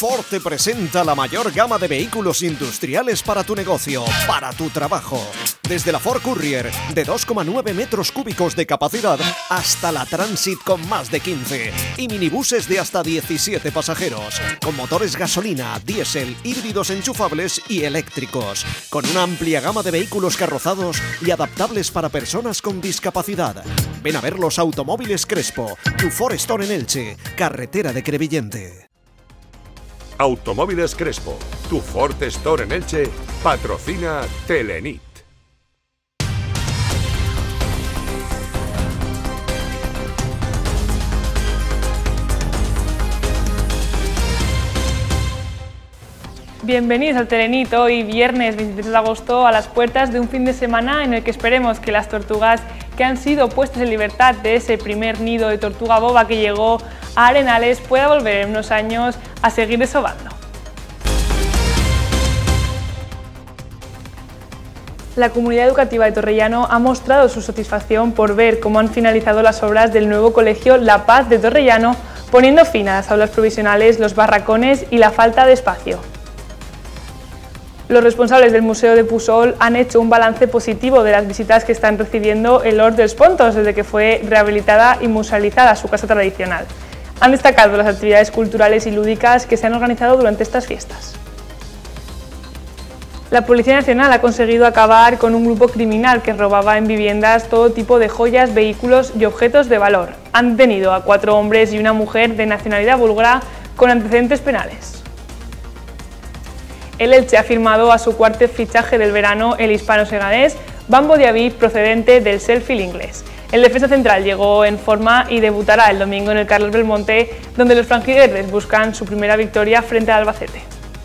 Ford te presenta la mayor gama de vehículos industriales para tu negocio, para tu trabajo. Desde la Ford Courier de 2,9 metros cúbicos de capacidad hasta la Transit con más de 15 y minibuses de hasta 17 pasajeros, con motores gasolina, diésel, híbridos enchufables y eléctricos, con una amplia gama de vehículos carrozados y adaptables para personas con discapacidad. Ven a ver los Automóviles Crespo, tu Ford Store en Elche, carretera de Crevillente. Automóviles Crespo, tu Ford Store en Elche, patrocina Telenit. Bienvenidos al Telenit, hoy viernes 23 de agosto a las puertas de un fin de semana en el que esperemos que las tortugas que han sido puestas en libertad de ese primer nido de tortuga boba que llegó a Arenales pueda volver en unos años a seguir desovando. La comunidad educativa de Torrellano ha mostrado su satisfacción por ver cómo han finalizado las obras del nuevo colegio La Paz de Torrellano, poniendo fin a las aulas provisionales, los barracones y la falta de espacio. Los responsables del Museo de Pusol han hecho un balance positivo de las visitas que están recibiendo el Hort dels Pontos desde que fue rehabilitada y musealizada su casa tradicional. Han destacado las actividades culturales y lúdicas que se han organizado durante estas fiestas. La Policía Nacional ha conseguido acabar con un grupo criminal que robaba en viviendas todo tipo de joyas, vehículos y objetos de valor. Han detenido a 4 hombres y una mujer de nacionalidad búlgara con antecedentes penales. El Elche ha firmado a su cuarto fichaje del verano, el hispano-seganés Bambo Diaby, procedente del Sheffield inglés. El defensa central llegó en forma y debutará el domingo en el Carles Belmonte, donde los franjiverdes buscan su primera victoria frente al Albacete.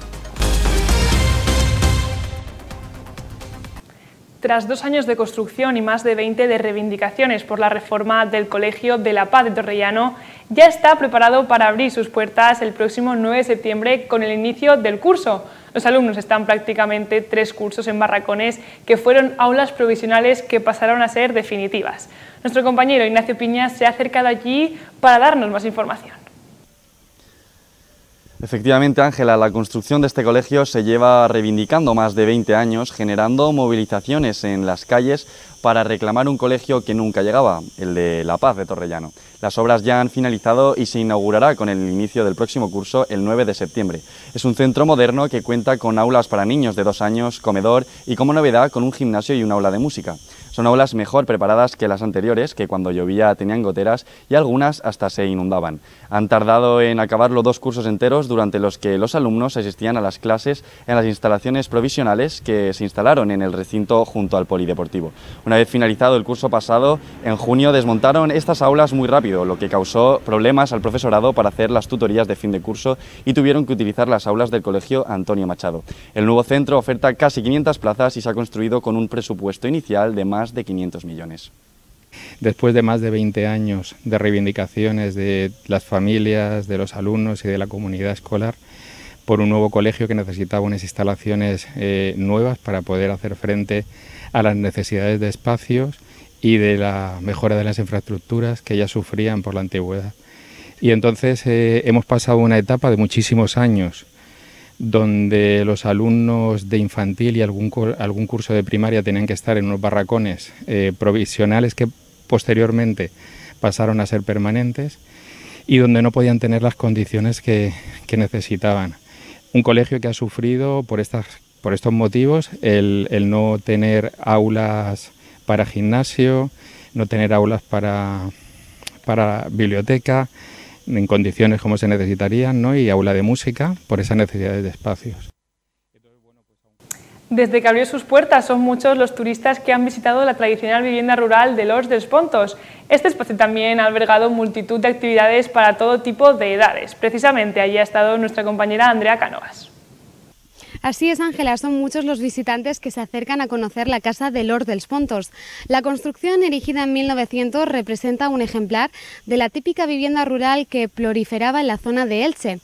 Tras 2 años de construcción y más de 20 de reivindicaciones por la reforma del Colegio de La Paz de Torrellano, ya está preparado para abrir sus puertas el próximo 9 de septiembre con el inicio del curso. Los alumnos están prácticamente 3 cursos en barracones que fueron aulas provisionales que pasaron a ser definitivas. Nuestro compañero Ignacio Piñas se ha acercado allí para darnos más información. Efectivamente, Ángela, la construcción de este colegio se lleva reivindicando más de 20 años, generando movilizaciones en las calles para reclamar un colegio que nunca llegaba, el de La Paz de Torrellano. Las obras ya han finalizado y se inaugurará con el inicio del próximo curso el 9 de septiembre. Es un centro moderno que cuenta con aulas para niños de 2 años, comedor y como novedad con un gimnasio y un aula de música. Son aulas mejor preparadas que las anteriores, que cuando llovía tenían goteras y algunas hasta se inundaban. Han tardado en acabarlo 2 cursos enteros durante los que los alumnos asistían a las clases en las instalaciones provisionales que se instalaron en el recinto junto al polideportivo. Una vez finalizado el curso pasado, en junio desmontaron estas aulas muy rápido, lo que causó problemas al profesorado para hacer las tutorías de fin de curso y tuvieron que utilizar las aulas del colegio Antonio Machado. El nuevo centro oferta casi 500 plazas y se ha construido con un presupuesto inicial de más de 500 millones. Después de más de 20 años de reivindicaciones de las familias, de los alumnos y de la comunidad escolar, por un nuevo colegio que necesitaba unas instalaciones nuevas para poder hacer frente a las necesidades de espacios y de la mejora de las infraestructuras que ya sufrían por la antigüedad. Y entonces hemos pasado una etapa de muchísimos años donde los alumnos de infantil y algún curso de primaria tenían que estar en unos barracones provisionales que posteriormente pasaron a ser permanentes y donde no podían tener las condiciones que necesitaban. Un colegio que ha sufrido por estos motivos el no tener aulas para gimnasio, no tener aulas para biblioteca en condiciones como se necesitarían, ¿no? Y aula de música por esas necesidades de espacios. Desde que abrió sus puertas son muchos los turistas que han visitado la tradicional vivienda rural de Hort dels Pontos. Este espacio también ha albergado multitud de actividades para todo tipo de edades. Precisamente allí ha estado nuestra compañera Andrea Cánovas. Así es, Ángela, son muchos los visitantes que se acercan a conocer la casa de Hort dels Pontos. La construcción, erigida en 1900, representa un ejemplar de la típica vivienda rural que proliferaba en la zona de Elche.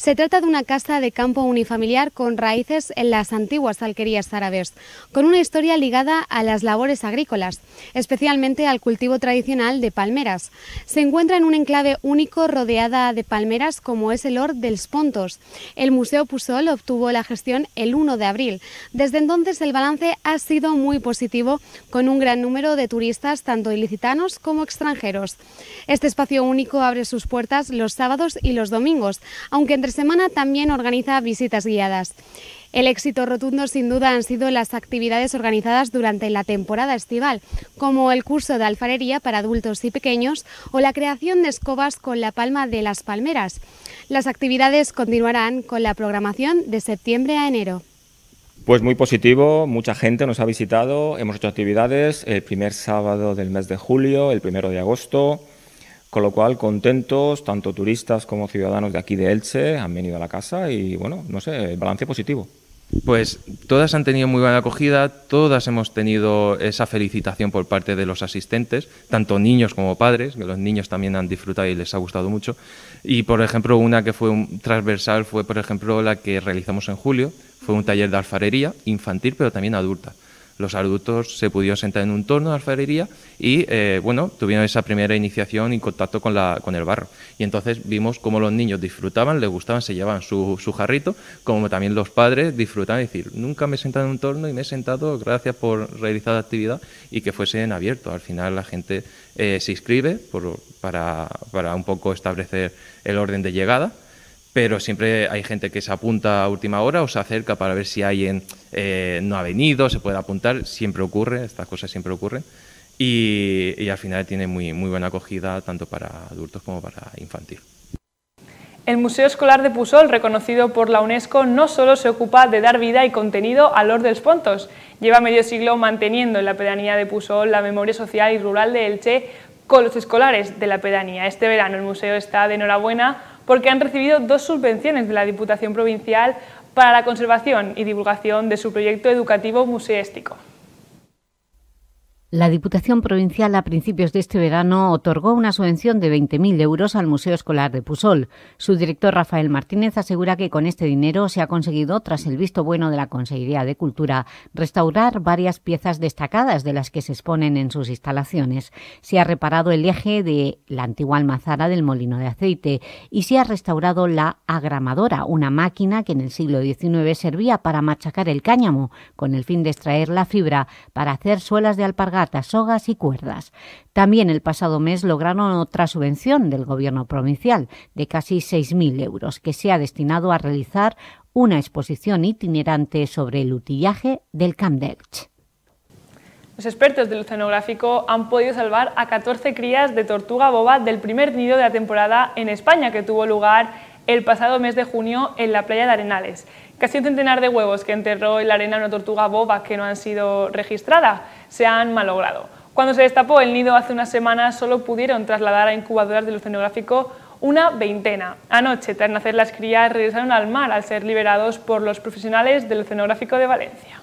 Se trata de una casa de campo unifamiliar con raíces en las antiguas alquerías árabes, con una historia ligada a las labores agrícolas, especialmente al cultivo tradicional de palmeras. Se encuentra en un enclave único rodeada de palmeras como es el Hort dels Pontos. El Museo Puçol obtuvo la gestión el 1 de abril. Desde entonces el balance ha sido muy positivo, con un gran número de turistas, tanto ilicitanos como extranjeros. Este espacio único abre sus puertas los sábados y los domingos, aunque entre semana también organiza visitas guiadas. El éxito rotundo sin duda han sido las actividades organizadas durante la temporada estival, como el curso de alfarería para adultos y pequeños o la creación de escobas con la palma de las palmeras. Las actividades continuarán con la programación de septiembre a enero. Pues muy positivo, mucha gente nos ha visitado, hemos hecho actividades el primer sábado del mes de julio, el 1 de agosto, con lo cual contentos, tanto turistas como ciudadanos de aquí de Elche han venido a la casa y bueno, no sé, el balance positivo. Pues todas han tenido muy buena acogida, todas hemos tenido esa felicitación por parte de los asistentes, tanto niños como padres, que los niños también han disfrutado y les ha gustado mucho. Y por ejemplo, una que fue transversal fue por ejemplo la que realizamos en julio, fue un taller de alfarería infantil pero también adulta. Los adultos se pudieron sentar en un torno de alfarería y bueno, tuvieron esa primera iniciación y contacto con el barro. Y entonces vimos cómo los niños disfrutaban, les gustaban, se llevaban su jarrito, como también los padres disfrutaban, es decir, nunca me he sentado en un torno y me he sentado, gracias por realizar la actividad y que fuese en abierto. Al final la gente se inscribe para un poco establecer el orden de llegada. Pero siempre hay gente que se apunta a última hora o se acerca para ver si alguien no ha venido, se puede apuntar, siempre ocurre, estas cosas siempre ocurren y al final tiene muy buena acogida tanto para adultos como para infantil. El Museo Escolar de Puçol, reconocido por la UNESCO, no solo se ocupa de dar vida y contenido al Hort dels Pontos, lleva medio siglo manteniendo en la pedanía de Puçol la memoria social y rural de Elche con los escolares de la pedanía. Este verano el museo está de enhorabuena porque han recibido 2 subvenciones de la Diputación Provincial para la conservación y divulgación de su proyecto educativo museístico. La Diputación Provincial a principios de este verano otorgó una subvención de 20.000 euros al Museo Escolar de Puçol. Su director Rafael Martínez asegura que con este dinero se ha conseguido, tras el visto bueno de la Consellería de Cultura, restaurar varias piezas destacadas de las que se exponen en sus instalaciones. Se ha reparado el eje de la antigua almazara del molino de aceite y se ha restaurado la agramadora, una máquina que en el siglo XIX servía para machacar el cáñamo, con el fin de extraer la fibra para hacer suelas de alpargatas, sogas y cuerdas. También el pasado mes lograron otra subvención del Gobierno provincial de casi 6.000 euros que se ha destinado a realizar una exposición itinerante sobre el utillaje del Camp d'Elx. Los expertos del oceanográfico han podido salvar a 14 crías de tortuga boba del primer nido de la temporada en España, que tuvo lugar el pasado mes de junio en la playa de Arenales. Casi un centenar de huevos que enterró en la arena una tortuga boba que no han sido registradas se han malogrado. Cuando se destapó el nido hace unas semanas solo pudieron trasladar a incubadoras del oceanográfico una veintena. Anoche, tras nacer las crías, regresaron al mar al ser liberados por los profesionales del oceanográfico de Valencia.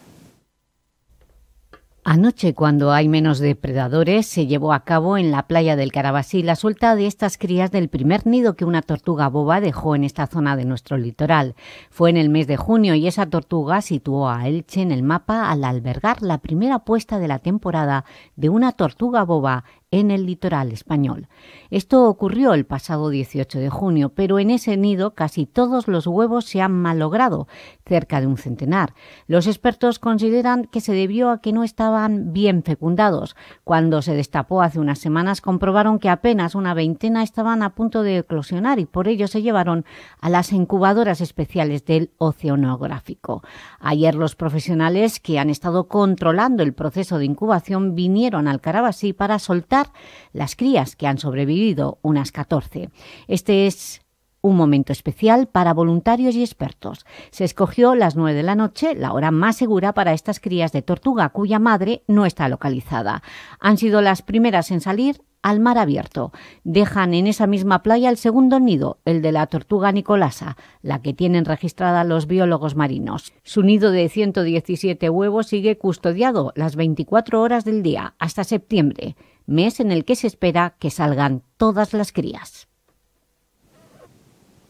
Anoche, cuando hay menos depredadores, se llevó a cabo en la playa del Carabasí la suelta de estas crías del primer nido que una tortuga boba dejó en esta zona de nuestro litoral. Fue en el mes de junio y esa tortuga situó a Elche en el mapa al albergar la primera puesta de la temporada de una tortuga boba en el litoral español. Esto ocurrió el pasado 18 de junio, pero en ese nido casi todos los huevos se han malogrado, cerca de un centenar. Los expertos consideran que se debió a que no estaban bien fecundados. Cuando se destapó hace unas semanas comprobaron que apenas una veintena estaban a punto de eclosionar y por ello se llevaron a las incubadoras especiales del oceanográfico. Ayer los profesionales que han estado controlando el proceso de incubación vinieron al Carabasí para soltar las crías, que han sobrevivido, unas 14. Este es un momento especial para voluntarios y expertos. Se escogió las 9 de la noche, la hora más segura para estas crías de tortuga cuya madre no está localizada. Han sido las primeras en salir al mar abierto. Dejan en esa misma playa el segundo nido, el de la tortuga nicolasa, la que tienen registrada los biólogos marinos. Su nido de 117 huevos sigue custodiado las 24 horas del día hasta septiembre, mes en el que se espera que salgan todas las crías.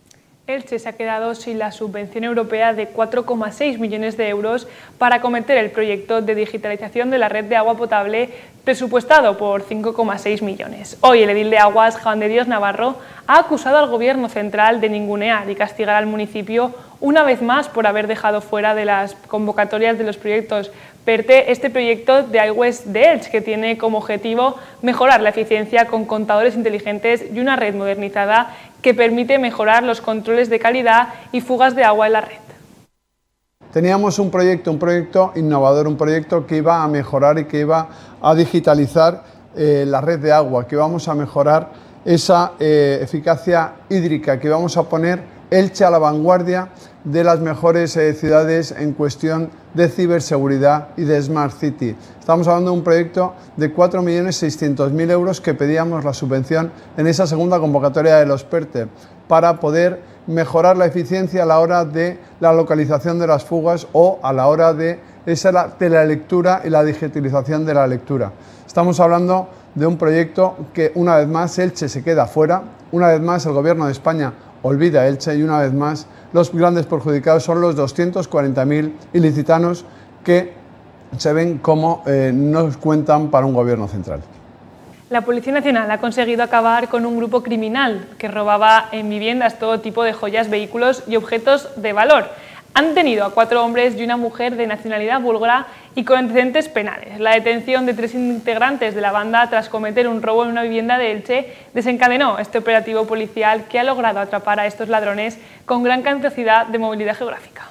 Elche se ha quedado sin la subvención europea de 4,6 millones de euros para acometer el proyecto de digitalización de la red de agua potable presupuestado por 5,6 millones. Hoy el edil de Aguas, Juan de Dios Navarro, ha acusado al Gobierno central de ningunear y castigar al municipio una vez más por haber dejado fuera de las convocatorias de los proyectos PERTE este proyecto de aigües de Elche, que tiene como objetivo mejorar la eficiencia con contadores inteligentes y una red modernizada que permite mejorar los controles de calidad y fugas de agua en la red. Teníamos un proyecto innovador, un proyecto que iba a mejorar y que iba a digitalizar la red de agua, que íbamos a mejorar esa eficacia hídrica, que íbamos a poner Elche a la vanguardia de las mejores ciudades en cuestión de ciberseguridad y de Smart City. Estamos hablando de un proyecto de 4.600.000 euros que pedíamos la subvención en esa segunda convocatoria de los PERTE para poder mejorar la eficiencia a la hora de la localización de las fugas o a la hora de la lectura y la digitalización de la lectura. Estamos hablando de un proyecto que una vez más Elche se queda fuera, una vez más el Gobierno de España olvida Elche y una vez más los grandes perjudicados son los 240.000 ilicitanos que se ven como no cuentan para un gobierno central. La Policía Nacional ha conseguido acabar con un grupo criminal que robaba en viviendas todo tipo de joyas, vehículos y objetos de valor. Han detenido a 4 hombres y una mujer de nacionalidad búlgara y con antecedentes penales. La detención de 3 integrantes de la banda tras cometer un robo en una vivienda de Elche desencadenó este operativo policial que ha logrado atrapar a estos ladrones con gran capacidad de movilidad geográfica.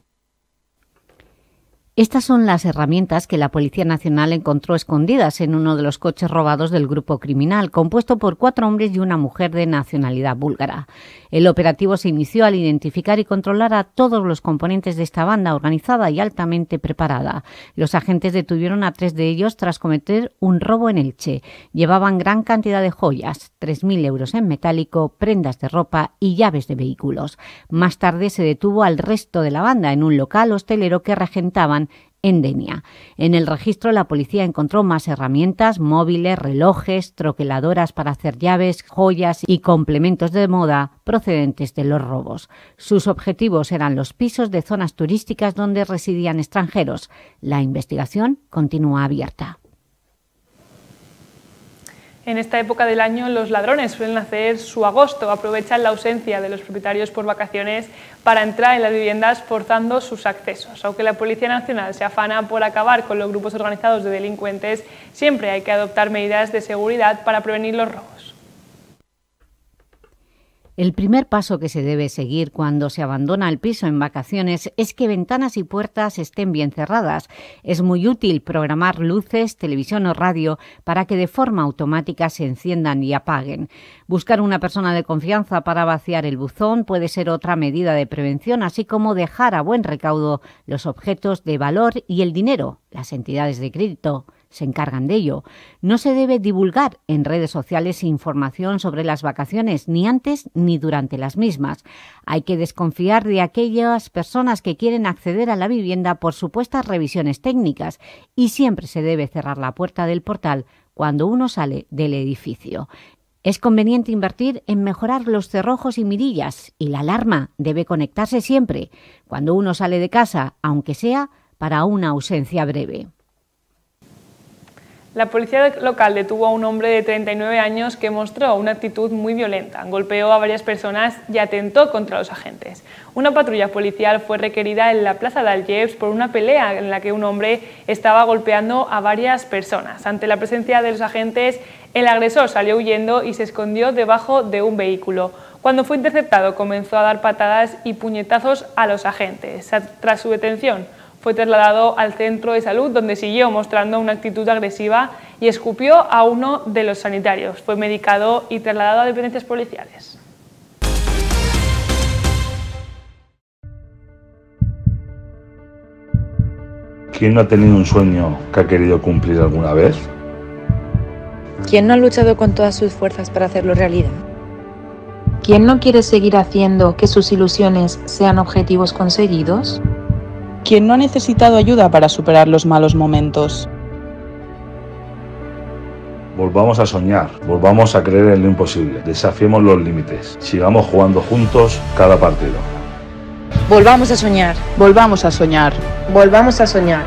Estas son las herramientas que la Policía Nacional encontró escondidas en uno de los coches robados del grupo criminal, compuesto por 4 hombres y una mujer de nacionalidad búlgara. El operativo se inició al identificar y controlar a todos los componentes de esta banda organizada y altamente preparada. Los agentes detuvieron a 3 de ellos tras cometer un robo en Elche. Llevaban gran cantidad de joyas, 3.000 euros en metálico, prendas de ropa y llaves de vehículos. Más tarde se detuvo al resto de la banda en un local hostelero que regentaban en Denia. En el registro la policía encontró más herramientas, móviles, relojes, troqueladoras para hacer llaves, joyas y complementos de moda procedentes de los robos. Sus objetivos eran los pisos de zonas turísticas donde residían extranjeros. La investigación continúa abierta. En esta época del año los ladrones suelen hacer su agosto, aprovechan la ausencia de los propietarios por vacaciones para entrar en las viviendas forzando sus accesos. Aunque la Policía Nacional se afana por acabar con los grupos organizados de delincuentes, siempre hay que adoptar medidas de seguridad para prevenir los robos. El primer paso que se debe seguir cuando se abandona el piso en vacaciones es que ventanas y puertas estén bien cerradas. Es muy útil programar luces, televisión o radio para que de forma automática se enciendan y apaguen. Buscar una persona de confianza para vaciar el buzón puede ser otra medida de prevención, así como dejar a buen recaudo los objetos de valor y el dinero. Las entidades de crédito se encargan de ello. No se debe divulgar en redes sociales información sobre las vacaciones, ni antes ni durante las mismas. Hay que desconfiar de aquellas personas que quieren acceder a la vivienda por supuestas revisiones técnicas y siempre se debe cerrar la puerta del portal cuando uno sale del edificio. Es conveniente invertir en mejorar los cerrojos y mirillas y la alarma debe conectarse siempre cuando uno sale de casa, aunque sea para una ausencia breve. La policía local detuvo a un hombre de 39 años que mostró una actitud muy violenta, golpeó a varias personas y atentó contra los agentes. Una patrulla policial fue requerida en la plaza de Algeps por una pelea en la que un hombre estaba golpeando a varias personas. Ante la presencia de los agentes, el agresor salió huyendo y se escondió debajo de un vehículo. Cuando fue interceptado, comenzó a dar patadas y puñetazos a los agentes. Tras su detención, fue trasladado al centro de salud, donde siguió mostrando una actitud agresiva y escupió a uno de los sanitarios. Fue medicado y trasladado a dependencias policiales. ¿Quién no ha tenido un sueño que ha querido cumplir alguna vez? ¿Quién no ha luchado con todas sus fuerzas para hacerlo realidad? ¿Quién no quiere seguir haciendo que sus ilusiones sean objetivos conseguidos? ¿Quién no ha necesitado ayuda para superar los malos momentos? Volvamos a soñar, volvamos a creer en lo imposible, desafiemos los límites, sigamos jugando juntos cada partido. Volvamos a soñar. Volvamos a soñar. Volvamos a soñar.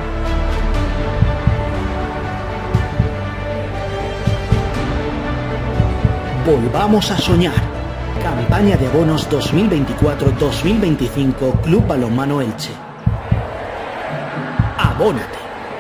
Volvamos a soñar. Campaña de abonos 2024-2025 Club Balonmano Elche. Abónate.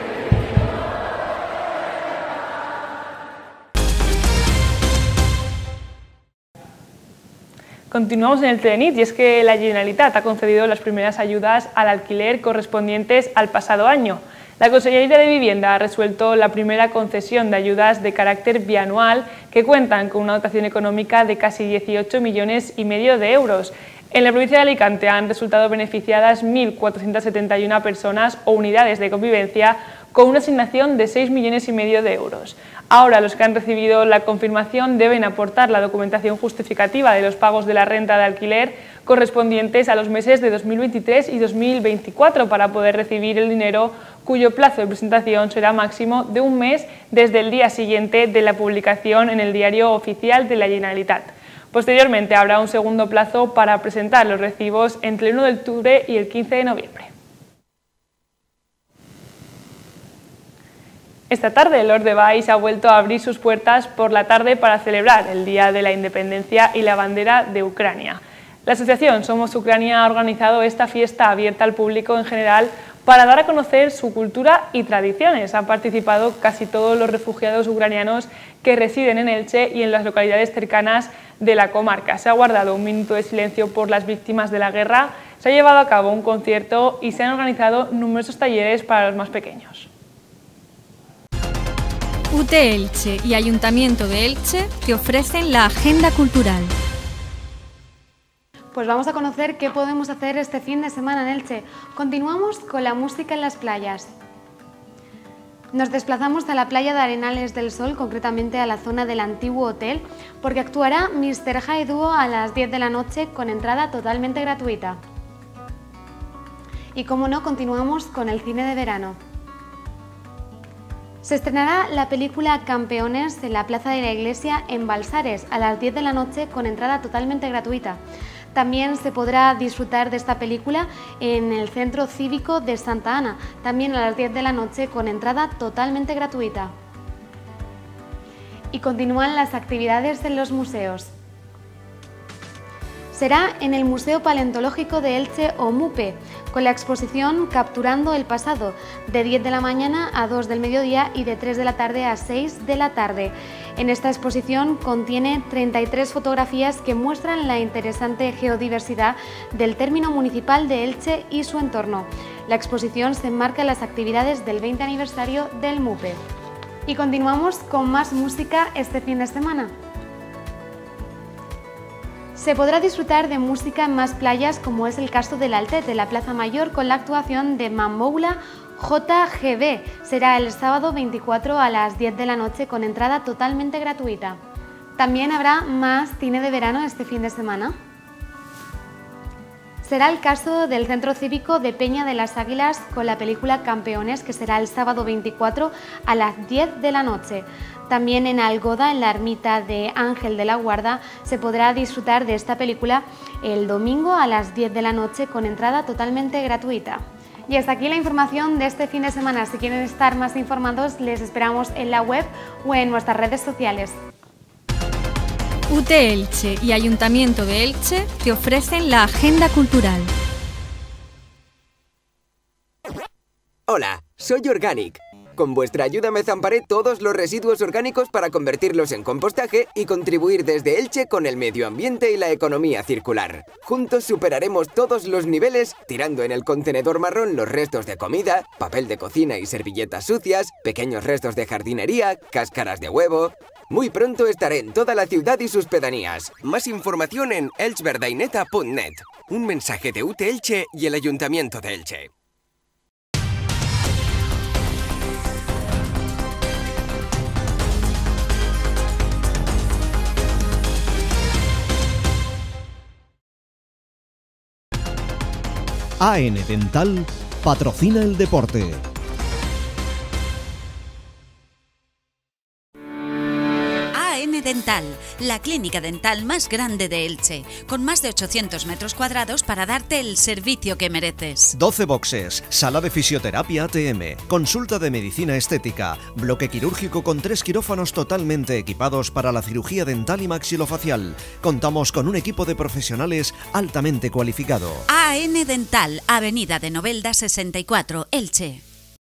Continuamos en el Telenit y es que la Generalitat ha concedido las primeras ayudas al alquiler correspondientes al pasado año. La Consellería de Vivienda ha resuelto la primera concesión de ayudas de carácter bianual que cuentan con una dotación económica de casi 18,5 millones de euros. En la provincia de Alicante han resultado beneficiadas 1.471 personas o unidades de convivencia con una asignación de 6,5 millones de euros. Ahora los que han recibido la confirmación deben aportar la documentación justificativa de los pagos de la renta de alquiler correspondientes a los meses de 2023 y 2024 para poder recibir el dinero, cuyo plazo de presentación será máximo de un mes desde el día siguiente de la publicación en el Diario Oficial de la Generalitat. Posteriormente habrá un segundo plazo para presentar los recibos entre el 1 de octubre y el 15 de noviembre. Esta tarde el Hort de Valls ha vuelto a abrir sus puertas por la tarde para celebrar el Día de la Independencia y la bandera de Ucrania. La asociación Somos Ucrania ha organizado esta fiesta abierta al público en general para dar a conocer su cultura y tradiciones. Han participado casi todos los refugiados ucranianos que residen en Elche y en las localidades cercanas de la comarca. Se ha guardado un minuto de silencio por las víctimas de la guerra, se ha llevado a cabo un concierto y se han organizado numerosos talleres para los más pequeños. UT Elche y Ayuntamiento de Elche te ofrecen la agenda cultural. Pues vamos a conocer qué podemos hacer este fin de semana en Elche. Continuamos con la música en las playas. Nos desplazamos a la playa de Arenales del Sol, concretamente a la zona del antiguo hotel, porque actuará Mr. High Duo a las 10 de la noche con entrada totalmente gratuita. Y como no, continuamos con el cine de verano. Se estrenará la película Campeones en la Plaza de la Iglesia en Balsares a las 10 de la noche con entrada totalmente gratuita. También se podrá disfrutar de esta película en el Centro Cívico de Santa Ana, también a las 10 de la noche con entrada totalmente gratuita. Y continúan las actividades en los museos. Será en el Museo Paleontológico de Elche o MUPE, con la exposición Capturando el Pasado, de 10 de la mañana a 2 del mediodía y de 3 de la tarde a 6 de la tarde. En esta exposición contiene 33 fotografías que muestran la interesante geodiversidad del término municipal de Elche y su entorno. La exposición se enmarca en las actividades del 20 aniversario del MUPE. Y continuamos con más música este fin de semana. Se podrá disfrutar de música en más playas, como es el caso del Altet de la Plaza Mayor, con la actuación de Mamboula JGB. Será el sábado 24 a las 10 de la noche con entrada totalmente gratuita. También habrá más cine de verano este fin de semana. Será el caso del Centro Cívico de Peña de las Águilas con la película Campeones, que será el sábado 24 a las 10 de la noche. También en Algoda, en la ermita de Ángel de la Guarda, se podrá disfrutar de esta película el domingo a las 10 de la noche con entrada totalmente gratuita. Y hasta aquí la información de este fin de semana. Si quieren estar más informados, les esperamos en la web o en nuestras redes sociales. UT Elche y Ayuntamiento de Elche te ofrecen la agenda cultural. Hola, soy Organic. Con vuestra ayuda me zamparé todos los residuos orgánicos para convertirlos en compostaje y contribuir desde Elche con el medio ambiente y la economía circular. Juntos superaremos todos los niveles, tirando en el contenedor marrón los restos de comida, papel de cocina y servilletas sucias, pequeños restos de jardinería, cáscaras de huevo. Muy pronto estaré en toda la ciudad y sus pedanías. Más información en elchverdaineta.net. Un mensaje de UT Elche y el Ayuntamiento de Elche. AN Dental patrocina el deporte. Dental, la clínica dental más grande de Elche, con más de 800 metros cuadrados para darte el servicio que mereces. 12 boxes, sala de fisioterapia ATM, consulta de medicina estética, bloque quirúrgico con 3 quirófanos totalmente equipados para la cirugía dental y maxilofacial. Contamos con un equipo de profesionales altamente cualificado. AN Dental, Avenida de Novelda 64, Elche.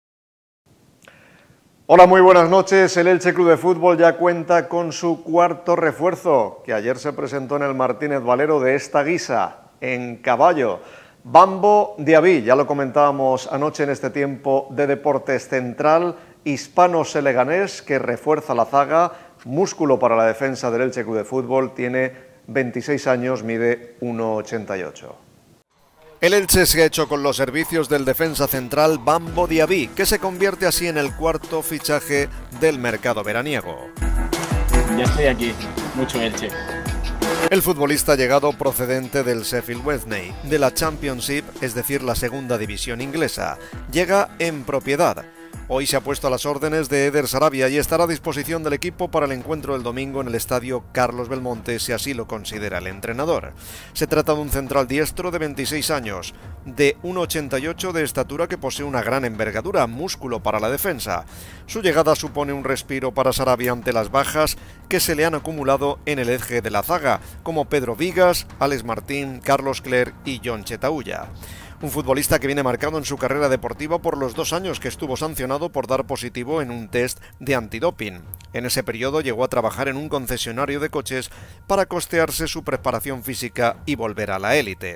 Hola, muy buenas noches. El Elche Club de Fútbol ya cuenta con su cuarto refuerzo, que ayer se presentó en el Martínez Valero de esta guisa, en caballo. Bambo Diaby, ya lo comentábamos anoche en este tiempo de Deportes Central, hispano-seleganés que refuerza la zaga, músculo para la defensa del Elche Club de Fútbol, tiene 26 años, mide 1,88. El Elche se ha hecho con los servicios del defensa central Bambo Diaby, que se convierte así en el cuarto fichaje del mercado veraniego. Ya estoy aquí, mucho Elche. El futbolista ha llegado procedente del Sheffield Wednesday, de la Championship, es decir, la segunda división inglesa. Llega en propiedad. Hoy se ha puesto a las órdenes de Eder Sarabia y estará a disposición del equipo para el encuentro del domingo en el estadio Carlos Belmonte, si así lo considera el entrenador. Se trata de un central diestro de 26 años, de 1,88 de estatura, que posee una gran envergadura, músculo para la defensa. Su llegada supone un respiro para Sarabia ante las bajas que se le han acumulado en el eje de la zaga, como Pedro Vigas, Alex Martín, Carlos Cler y John Chetaulla. Un futbolista que viene marcado en su carrera deportiva por los 2 años que estuvo sancionado por dar positivo en un test de antidoping. En ese periodo llegó a trabajar en un concesionario de coches para costearse su preparación física y volver a la élite.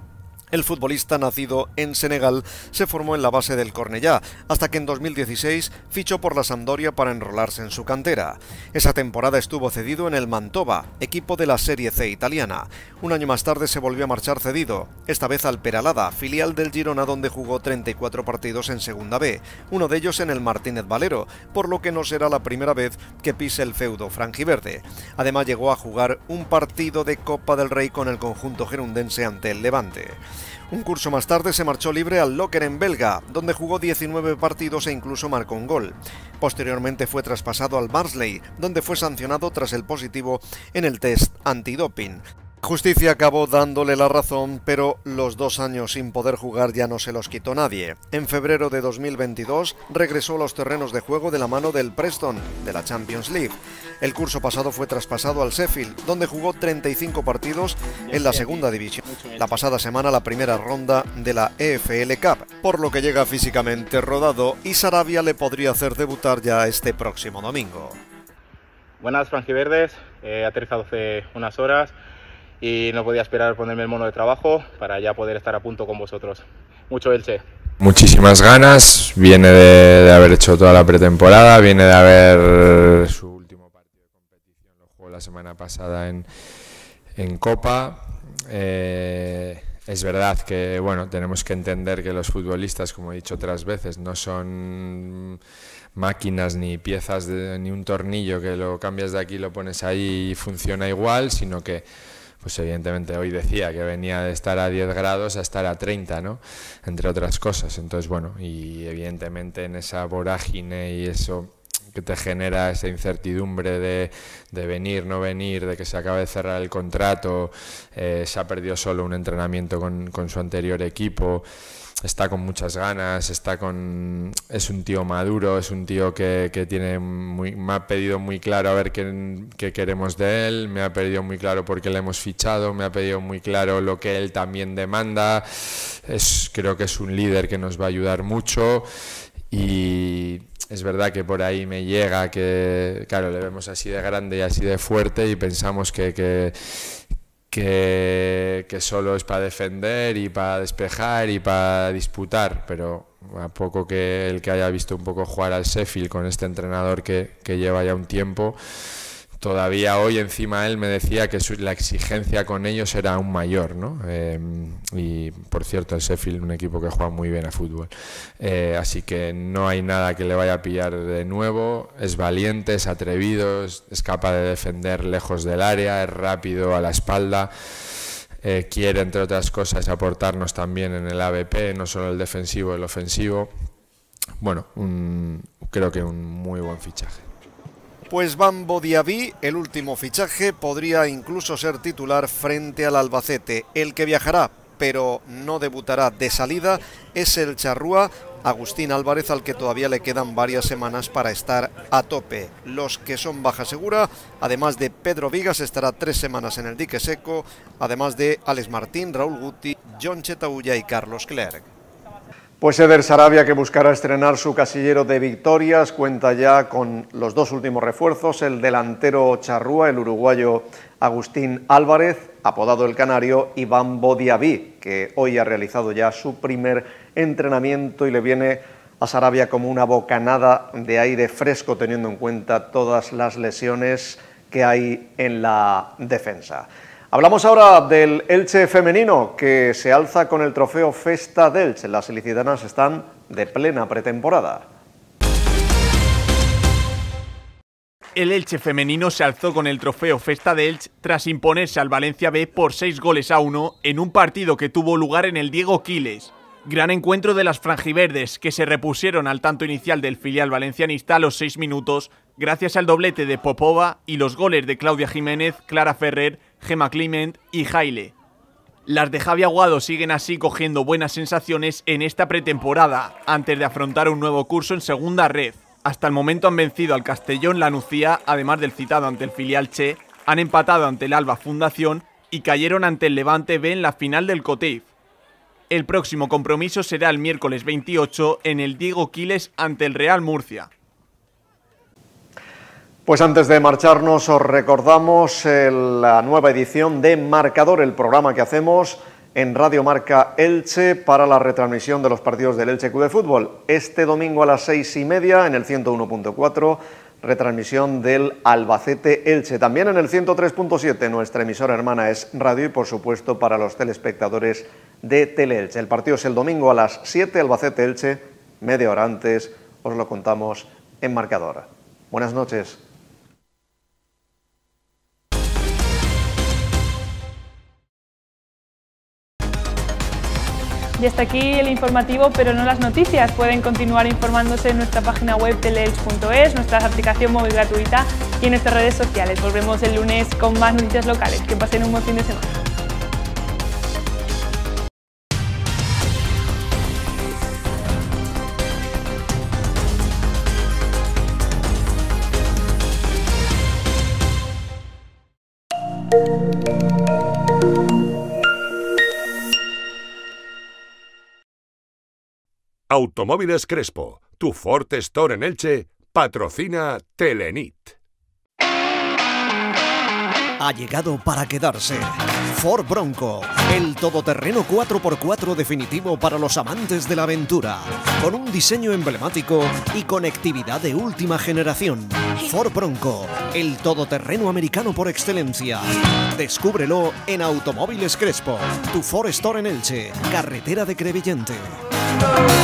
El futbolista, nacido en Senegal, se formó en la base del Cornellá, hasta que en 2016 fichó por la Sampdoria para enrolarse en su cantera. Esa temporada estuvo cedido en el Mantova, equipo de la Serie C italiana. Un año más tarde se volvió a marchar cedido, esta vez al Peralada, filial del Girona, donde jugó 34 partidos en Segunda B, uno de ellos en el Martínez Valero, por lo que no será la primera vez que pise el feudo franjiverde. Además llegó a jugar un partido de Copa del Rey con el conjunto gerundense ante el Levante. Un curso más tarde se marchó libre al Lokeren belga, donde jugó 19 partidos e incluso marcó un gol. Posteriormente fue traspasado al Barnsley, donde fue sancionado tras el positivo en el test antidoping. Justicia acabó dándole la razón, pero los 2 años sin poder jugar ya no se los quitó nadie. En febrero de 2022 regresó a los terrenos de juego de la mano del Preston, de la Champions League. El curso pasado fue traspasado al Sheffield, donde jugó 35 partidos en la segunda división. La pasada semana la primera ronda de la EFL Cup, por lo que llega físicamente rodado y Sarabia le podría hacer debutar ya este próximo domingo. Buenas, franjiverdes, he aterrizado hace unas horas y no podía esperar ponerme el mono de trabajo para ya poder estar a punto con vosotros. Mucho Elche. Muchísimas ganas, viene de haber hecho toda la pretemporada, viene de haber su último partido de competición, lo jugó la semana pasada en Copa. Es verdad que bueno, tenemos que entender que los futbolistas, como he dicho otras veces, no son máquinas ni piezas ni un tornillo que lo cambias de aquí y lo pones ahí y funciona igual, sino que pues evidentemente hoy decía que venía de estar a 10 grados a estar a 30, ¿no? Entre otras cosas. Entonces, bueno, y evidentemente en esa vorágine y eso que te genera esa incertidumbre de venir, no venir, de que se acabe de cerrar el contrato, se ha perdido solo un entrenamiento con su anterior equipo, está con muchas ganas, es un tío maduro, es un tío que me ha pedido muy claro a ver qué queremos de él, me ha pedido muy claro por qué le hemos fichado, me ha pedido muy claro lo que él también demanda. Creo que es un líder que nos va a ayudar mucho y es verdad que por ahí me llega que, claro, le vemos así de grande y así de fuerte y pensamos que solo es para defender y para despejar y para disputar, pero a poco que el que haya visto un poco jugar al Sheffield con este entrenador que lleva ya un tiempo, todavía hoy encima él me decía que la exigencia con ellos era aún mayor, ¿no? Y por cierto, el Sheffield, un equipo que juega muy bien a fútbol, así que no hay nada que le vaya a pillar de nuevo. Es valiente, es atrevido, es capaz de defender lejos del área, es rápido a la espalda, quiere entre otras cosas aportarnos también en el ABP, no solo el defensivo, el ofensivo. Bueno, creo que un muy buen fichaje. Pues Bambo Diaby, el último fichaje, podría incluso ser titular frente al Albacete. El que viajará, pero no debutará de salida, es el charrúa Agustín Álvarez, al que todavía le quedan varias semanas para estar a tope. Los que son baja segura, además de Pedro Vigas, estará 3 semanas en el dique seco, además de Alex Martín, Raúl Guti, John Chetaulla y Carlos Clerc. Pues Eder Sarabia, que buscará estrenar su casillero de victorias, cuenta ya con los 2 últimos refuerzos, el delantero charrúa, el uruguayo Agustín Álvarez, apodado el Canario, y Bambo Diaby, que hoy ha realizado ya su primer entrenamiento y le viene a Sarabia como una bocanada de aire fresco, teniendo en cuenta todas las lesiones que hay en la defensa. Hablamos ahora del Elche femenino, que se alza con el trofeo Festa d'Elche. Las ilicitanas están de plena pretemporada. El Elche femenino se alzó con el trofeo Festa d'Elche tras imponerse al Valencia B por 6-1 en un partido que tuvo lugar en el Diego Quiles. Gran encuentro de las franjiverdes, que se repusieron al tanto inicial del filial valencianista a los 6 minutos, gracias al doblete de Popova y los goles de Claudia Jiménez, Clara Ferrer, Gemma Clement y Jaile. Las de Javi Aguado siguen así cogiendo buenas sensaciones en esta pretemporada, antes de afrontar un nuevo curso en segunda red. Hasta el momento han vencido al Castellón La Nucía, además del citado ante el filial Che, han empatado ante el Alba Fundación y cayeron ante el Levante B en la final del Coteif. El próximo compromiso será el miércoles 28 en el Diego Quiles ante el Real Murcia. Pues antes de marcharnos os recordamos la nueva edición de Marcador, el programa que hacemos en Radio Marca Elche para la retransmisión de los partidos del Elche Club de Fútbol. Este domingo a las 6:30 en el 101.4, retransmisión del Albacete Elche. También en el 103.7, nuestra emisora hermana Es Radio, y por supuesto para los telespectadores de Teleelche. El partido es el domingo a las 7, Albacete Elche, media hora antes, os lo contamos en Marcador. Buenas noches. Y hasta aquí el informativo, pero no las noticias. Pueden continuar informándose en nuestra página web teleelch.es, nuestra aplicación móvil gratuita y en nuestras redes sociales. Volvemos el lunes con más noticias locales. Que pasen un buen fin de semana. Automóviles Crespo, tu Ford Store en Elche, patrocina Telenit. Ha llegado para quedarse. Ford Bronco, el todoterreno 4x4 definitivo para los amantes de la aventura, con un diseño emblemático y conectividad de última generación. Ford Bronco, el todoterreno americano por excelencia. Descúbrelo en Automóviles Crespo, tu Ford Store en Elche, carretera de Crevillente.